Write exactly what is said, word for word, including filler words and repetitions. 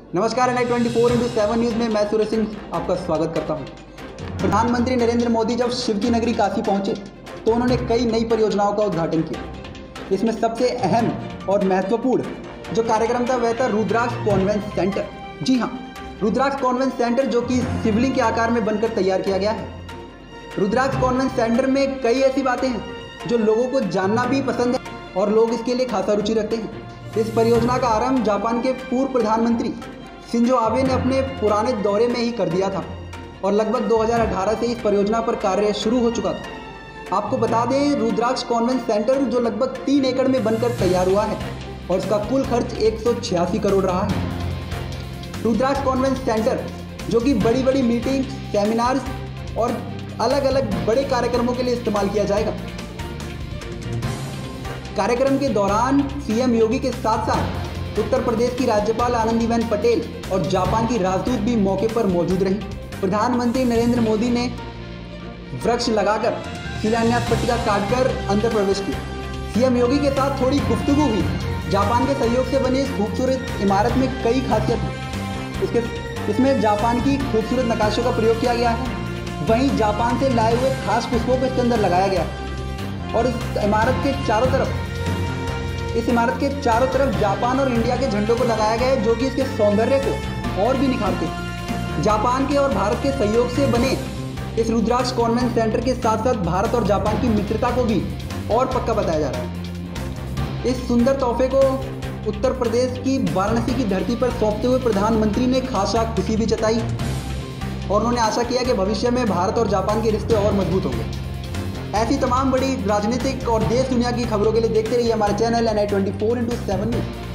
नमस्कार, N I twenty four into seven news में मैं सूरज सिंह आपका स्वागत करता हूं। प्रधानमंत्री नरेंद्र मोदी जब शिव की नगरी काशी पहुंचे तो उन्होंने कई नई परियोजनाओं का उद्घाटन किया। इसमें सबसे अहम और महत्वपूर्ण जो कार्यक्रम था वह था रुद्राक्ष कॉन्वेंट सेंटर। जी हाँ, रुद्राक्ष कॉन्वेंट सेंटर जो कि शिवलिंग के आकार में बनकर तैयार किया गया है। रुद्राक्ष कॉन्वेंट सेंटर में कई ऐसी बातें हैं जो लोगों को जानना भी पसंद है और लोग इसके लिए खासा रुचि रखते हैं। इस परियोजना का आरंभ जापान के पूर्व प्रधानमंत्री शिंजो आबे ने अपने पुराने दौरे में ही कर दिया था और लगभग दो हज़ार अठारह से इस परियोजना पर कार्य शुरू हो चुका था। आपको बता दें, रुद्राक्ष कॉन्वेंट सेंटर जो लगभग तीन एकड़ में बनकर तैयार हुआ है और इसका कुल खर्च एक सौ छियासी करोड़ रहा है। रुद्राक्ष कॉन्वेंट सेंटर जो कि बड़ी बड़ी मीटिंग, सेमिनार्स और अलग अलग बड़े कार्यक्रमों के लिए इस्तेमाल किया जाएगा। कार्यक्रम के दौरान सीएम योगी के साथ साथ उत्तर प्रदेश की राज्यपाल आनंदीबेन पटेल और जापान की राजदूत भी मौके पर मौजूद रहीं। प्रधानमंत्री नरेंद्र मोदी ने वृक्ष लगाकर शिलान्यास पट्टिका काटकर अंदर प्रवेश किया। सीएम योगी के साथ थोड़ी गुफ्तगू हुई। जापान के सहयोग से बनी इस खूबसूरत इमारत में कई खासियत हैं। इसके इसमें जापान की खूबसूरत नक्काशियों का प्रयोग किया गया है। वहीं जापान से लाए हुए खास पुष्पों को इसके अंदर लगाया गया है और इस इमारत के चारों तरफ इस इमारत के चारों तरफ जापान और इंडिया के झंडों को लगाया गया है, जो कि इसके सौंदर्य को और भी निखारते हैं। जापान के और भारत के सहयोग से बने इस रुद्राक्ष कॉन्वेंट सेंटर के साथ साथ भारत और जापान की मित्रता को भी और पक्का बताया जा रहा है। इस सुंदर तोहफे को उत्तर प्रदेश की वाराणसी की धरती पर सौंपते हुए प्रधानमंत्री ने खासा खुशी भी जताई और उन्होंने आशा किया कि भविष्य में भारत और जापान के रिश्ते और मजबूत होंगे। ऐसी तमाम बड़ी राजनीतिक और देश दुनिया की खबरों के लिए देखते रहिए हमारे channel N I twenty four into seven news.